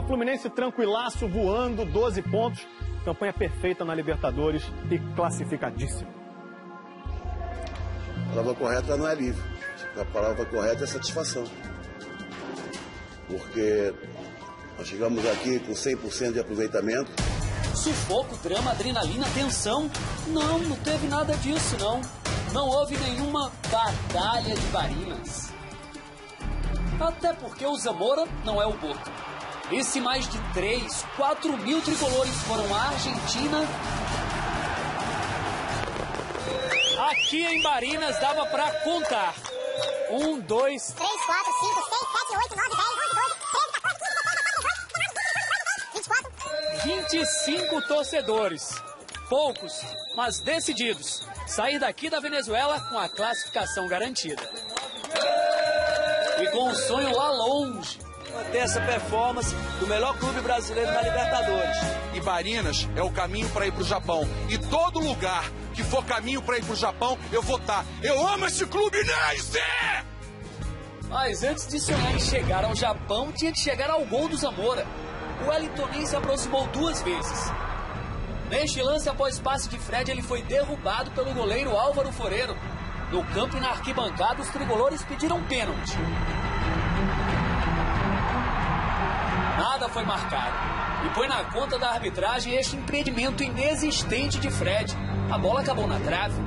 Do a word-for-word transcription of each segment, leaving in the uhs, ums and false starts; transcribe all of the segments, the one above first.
Fluminense tranquilaço, voando, doze pontos. Campanha perfeita na Libertadores e classificadíssimo. A palavra correta não é alívio. A palavra correta é satisfação. Porque nós chegamos aqui com cem por cento de aproveitamento. Sufoco, drama, adrenalina, tensão. Não, não teve nada disso, não. Não houve nenhuma batalha de Barinas. Até porque o Zamora não é o Boca. E se mais de três, quatro mil tricolores foram à Argentina, aqui em Barinas dava pra contar. Um, dois, três, quatro, cinco, seis, sete, oito, nove, dez, onze, doze, treze, quatorze, quinze, dezesseis, vinte e quatro. vinte e cinco torcedores. Poucos, mas decididos. Sair daqui da Venezuela com a classificação garantida. E com o sonho lá longe. Manter essa performance do melhor clube brasileiro na Libertadores. E Barinas é o caminho para ir para o Japão. E todo lugar que for caminho para ir para o Japão, eu vou estar. Eu amo esse clube, Nesse! Mas antes de sonhar em chegar ao Japão, tinha que chegar ao gol do Zamora. O Wellington se aproximou duas vezes. Neste lance, após passe de Fred, ele foi derrubado pelo goleiro Álvaro Foreiro. No campo e na arquibancada, os tricolores pediram pênalti. Nada foi marcado. E põe na conta da arbitragem este impedimento inexistente de Fred. A bola acabou na trave.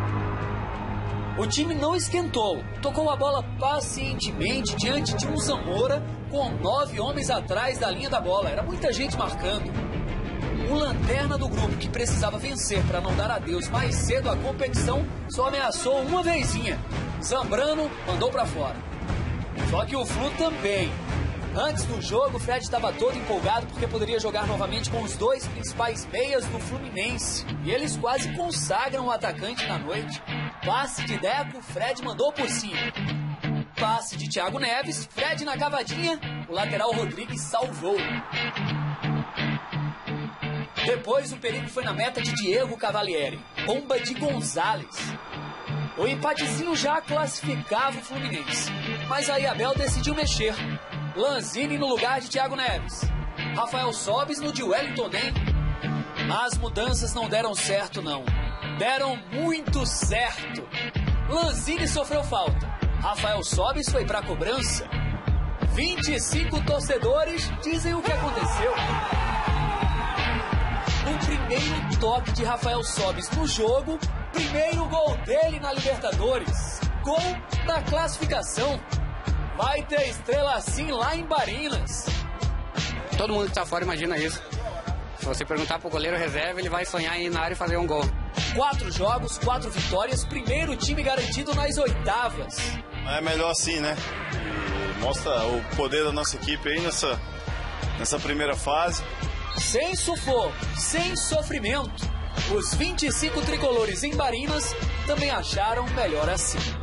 O time não esquentou. Tocou a bola pacientemente diante de um Zamora com nove homens atrás da linha da bola. Era muita gente marcando. O lanterna do grupo, que precisava vencer para não dar adeus mais cedo à competição, só ameaçou uma vezinha. Zambrano mandou para fora. Só que o Flu também. Antes do jogo, o Fred estava todo empolgado porque poderia jogar novamente com os dois principais meias do Fluminense. E eles quase consagram o atacante na noite. Passe de Deco, Fred mandou por cima. Passe de Thiago Neves, Fred na cavadinha, o lateral Rodrigues salvou. Depois o perigo foi na meta de Diego Cavalieri. Bomba de Gonzalez. O empatezinho já classificava o Fluminense. Mas aí Abel decidiu mexer. Lanzini no lugar de Thiago Neves. Rafael Sobis no de Wellington Nem. As mudanças não deram certo, não. Deram muito certo. Lanzini sofreu falta. Rafael Sobis foi pra cobrança. vinte e cinco torcedores dizem o que aconteceu. O primeiro toque de Rafael Sobis no jogo, primeiro gol dele na Libertadores. Gol da classificação. Vai ter estrela assim lá em Barinas. Todo mundo que tá fora imagina isso. Se você perguntar pro goleiro reserva, ele vai sonhar em ir na área e fazer um gol. Quatro jogos, quatro vitórias, primeiro time garantido nas oitavas. É melhor assim, né? E mostra o poder da nossa equipe aí nessa, nessa primeira fase. Sem sufoco, sem sofrimento. Os vinte e cinco tricolores em Barinas também acharam melhor assim.